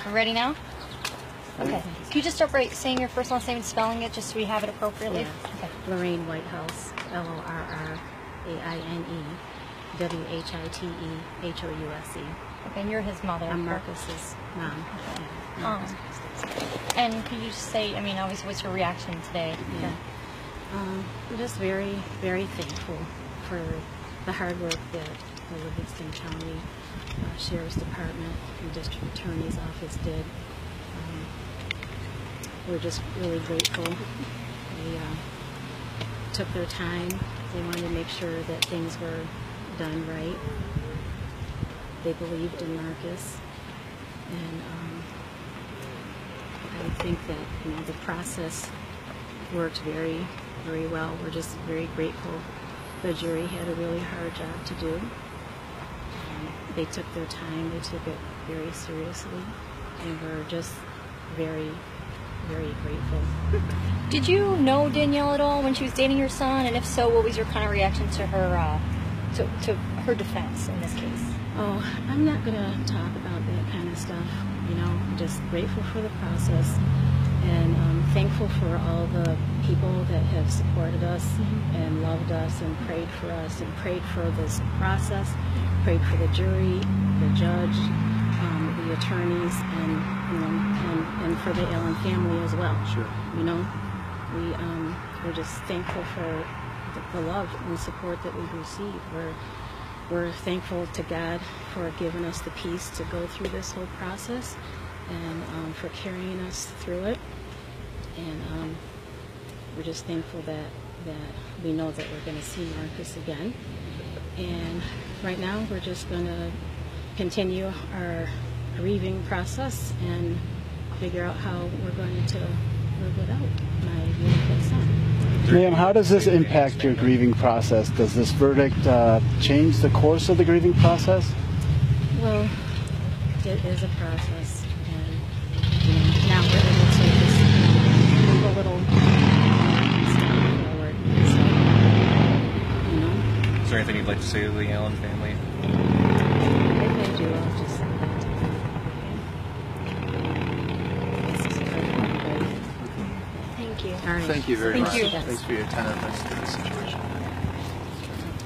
Ready now? Okay. Can you just start by saying your first last name and spelling it, just so we have it appropriately? Yeah. Okay. Lorraine Whitehouse, LORRAINE, Okay, and you're his mother. I'm correct? Marcus's mom. Okay. Yeah. And can you just say, I mean, obviously, what's your reaction today? Yeah. I'm just very, very thankful for the hard work that the Livingston County Sheriff's Department and District Attorney's Office did. We're just really grateful. They took their time. They wanted to make sure that things were done right. They believed in Marcus, and I think that the process worked very, very well. We're just very grateful. The jury had a really hard job to do. They took their time. They took it very seriously, and we're just very, very grateful. Did you know Danielle at all when she was dating your son? And if so, what was your kind of reaction to her to her defense in this case? Oh, I'm not going to talk about that kind of stuff. I'm just grateful for the process, and thankful for all the people that have supported us and loved us and prayed for us and prayed for this process, prayed for the jury, the judge, the attorneys, and for the Allen family as well. Sure. We're just thankful for the love and support that we've received. We're thankful to God for giving us the peace to go through this whole process, and for carrying us through it. And we're just thankful that we know that we're going to see Marcus again. And right now, we're just going to continue our grieving process and figure out how we're going to live without my beautiful son. Ma'am, how does this impact your grieving process? Does this verdict change the course of the grieving process? Well, it is a process, and now we're able to just move a little step forward. So, Is there anything you'd like to say to the Allen family? if I do, I'll just say that to them. Okay? Thank you. All right. Thank you very Thank much. you. Thanks for your attentiveness to the situation.